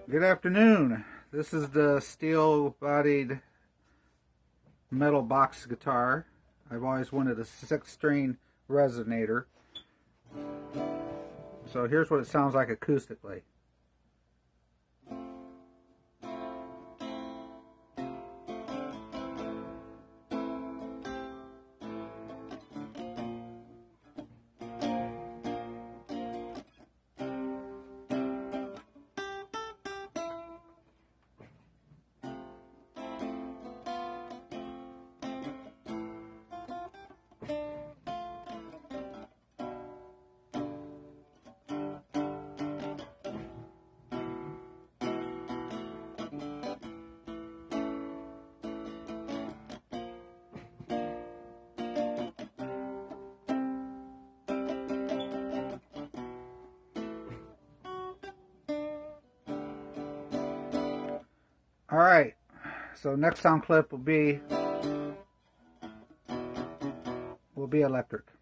Good afternoon. This is the steel-bodied metal box guitar. I've always wanted a 6-string resonator. So here's what it sounds like acoustically. Alright, so next sound clip will be electric.